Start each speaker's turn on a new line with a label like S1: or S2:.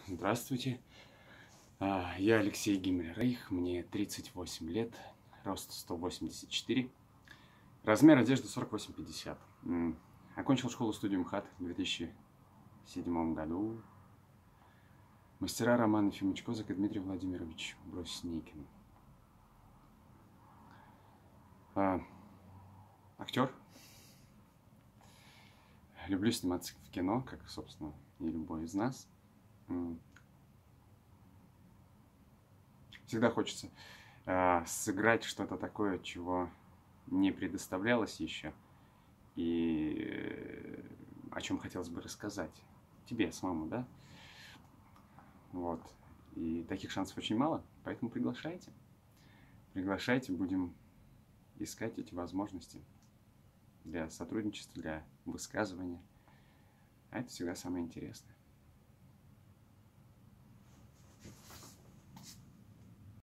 S1: Здравствуйте, я Алексей Гиммельрейх, мне 38 лет, рост 184, размер одежды 48-50. Окончил школу-студию МХАТ в 2007 году. Мастера Роман Ефимович Козак и Дмитрий Владимирович Брусникин. Актер. Люблю сниматься в кино, как, собственно, и любой из нас. Всегда хочется сыграть что-то такое, чего не предоставлялось еще, и о чем хотелось бы рассказать тебе самому, да? Вот. И таких шансов очень мало, поэтому приглашайте. Приглашайте, будем искать эти возможности для сотрудничества, для высказывания. А это всегда самое интересное.